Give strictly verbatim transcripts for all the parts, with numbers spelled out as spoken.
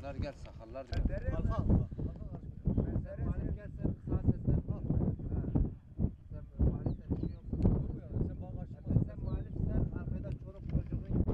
Bunlar gel sakallar. Alfa. Sen Malif gel sen sağ sesten al. Sen Malif sen işin yoksa Sen bana karşı sen Malif sen arkada çoluk çocuğun.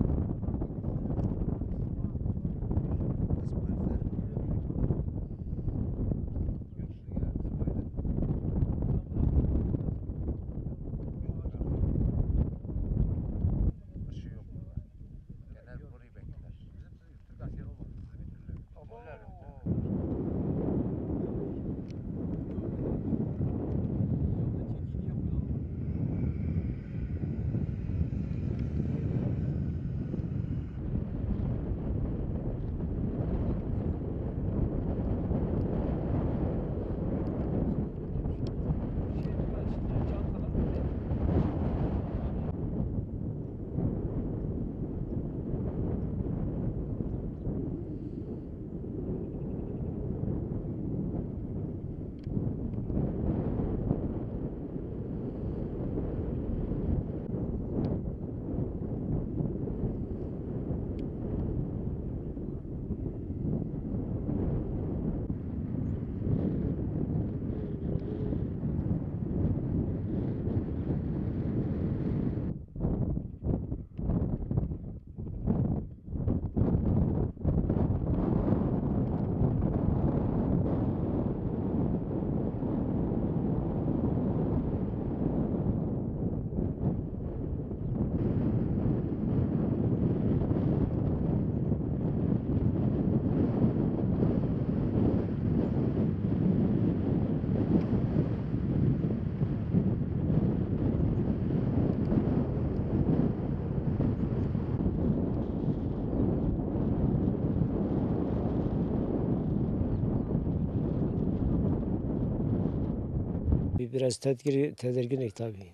Biraz tedirgin, tedirginlik tabii.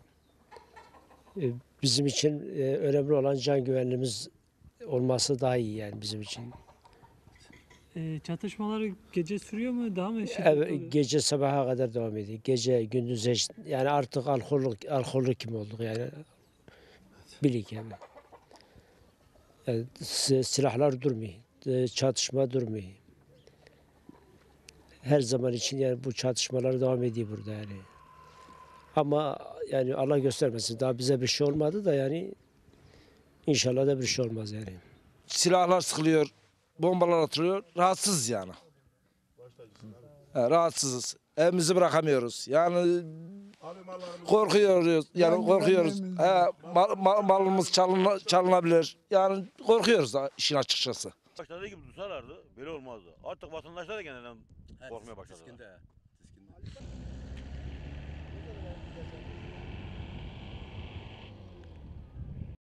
E, Bizim için e, önemli olan can güvenliğimiz olması daha iyi yani bizim için. E, çatışmalar gece sürüyor mu? Daha mı şiddetli Evet, oluyor? gece sabaha kadar devam ediyor. Gece gündüz eş- yani artık alkollü alkollü kim olduk yani. Bilik yani. Yani si- silahlar durmuyor. e, Çatışma durmuyor. Her zaman için yani bu çatışmalar devam ediyor burada yani. Ama yani Allah göstermesin daha bize bir şey olmadı da yani inşallah da bir şey olmaz yani. Silahlar sıkılıyor, bombalar atılıyor. Rahatsızız yani. He, rahatsızız. Evimizi bırakamıyoruz. Yani korkuyoruz. Yani korkuyoruz. He, mal- mal- malımız çalına- çalınabilir. Yani korkuyoruz da işin açıkçası. Başladığı gibi tutsalardı böyle olmazdı. Artık vatandaşlar da kendinden korkmaya başladılar. Tiskinde. Tiskinde.